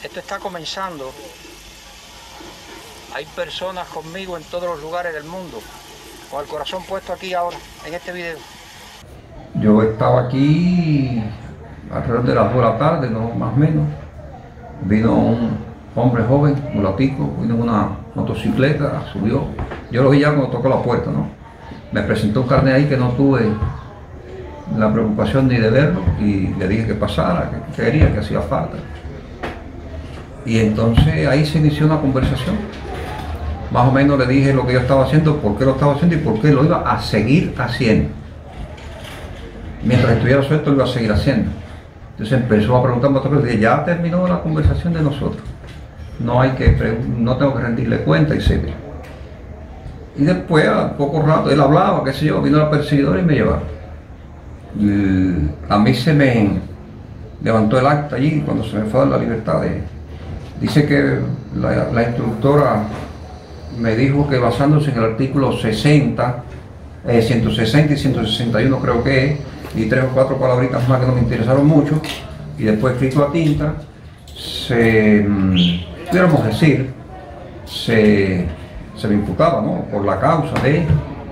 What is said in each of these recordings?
Esto está comenzando. Hay personas conmigo en todos los lugares del mundo, con el corazón puesto aquí ahora, en este video. Yo estaba aquí alrededor de las 2 de la tarde, no más o menos. Vino un hombre joven, mulatico, vino en una motocicleta, subió. Yo lo vi ya cuando tocó la puerta, ¿no? Me presentó un carnet ahí que no tuve la preocupación ni de verlo y le dije que pasara, que quería, que hacía falta. Y entonces ahí se inició una conversación. Más o menos le dije lo que yo estaba haciendo, por qué lo estaba haciendo y por qué lo iba a seguir haciendo. Mientras estuviera suelto lo iba a seguir haciendo. Entonces empezó a preguntarme otra cosa y dije, ya terminó la conversación de nosotros. No tengo que rendirle cuenta, etc. Y después, a poco rato, él hablaba, qué sé yo, vino la perseguidora y me llevaron. A mí se me levantó el acta allí cuando se me fue a dar la libertad. Dice que la instructora me dijo que basándose en el artículo 160 y 161 creo que es, y 3 o 4 palabritas más que no me interesaron mucho, y después escrito a tinta, pudiéramos decir, se me imputaba, ¿no?, por la causa de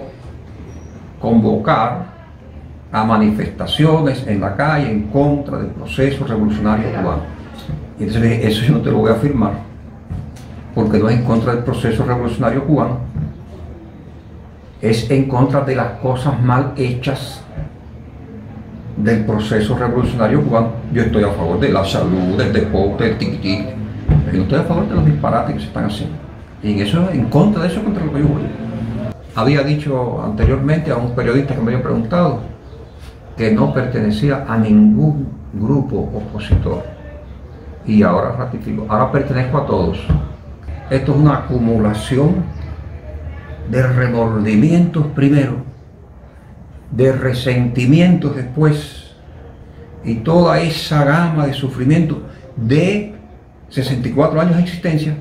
convocar a manifestaciones en la calle en contra del proceso revolucionario cubano. Y entonces le dije, eso yo no te lo voy a firmar, porque no es en contra del proceso revolucionario cubano, es en contra de las cosas mal hechas del proceso revolucionario cubano. Yo estoy a favor de la salud, del deporte, del tiquití, pero yo no estoy a favor de los disparates que se están haciendo. Y en eso, en contra de eso, contra lo que yo voy. Había dicho anteriormente a un periodista que me había preguntado que no pertenecía a ningún grupo opositor. Y ahora ratifico, ahora pertenezco a todos. Esto es una acumulación de remordimientos primero, de resentimientos después, y toda esa gama de sufrimiento de 64 años de existencia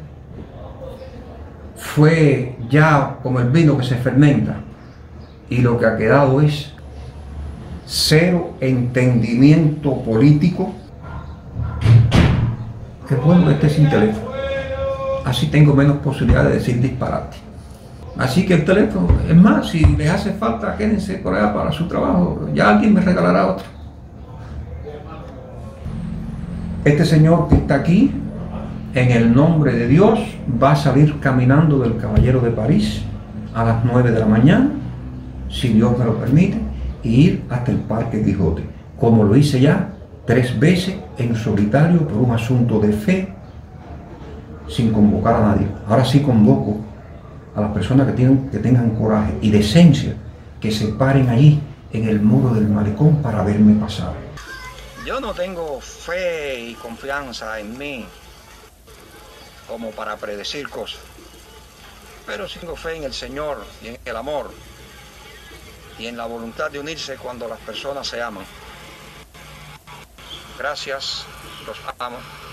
fue ya como el vino que se fermenta, y lo que ha quedado es cero entendimiento político. Que bueno, esté sin teléfono, así tengo menos posibilidad de decir disparate. Así que el teléfono, es más, si les hace falta, quédense por allá para su trabajo, ya alguien me regalará otro. Este señor que está aquí, en el nombre de Dios, va a salir caminando del Caballero de París a las 9 de la mañana, si Dios me lo permite, y ir hasta el Parque Quijote, como lo hice ya 3 veces en solitario por un asunto de fe, sin convocar a nadie. Ahora sí convoco a las personas que tengan coraje y decencia, que se paren allí en el muro del malecón para verme pasar. Yo no tengo fe y confianza en mí como para predecir cosas, pero sí tengo fe en el Señor y en el amor y en la voluntad de unirse cuando las personas se aman. Gracias, los amo.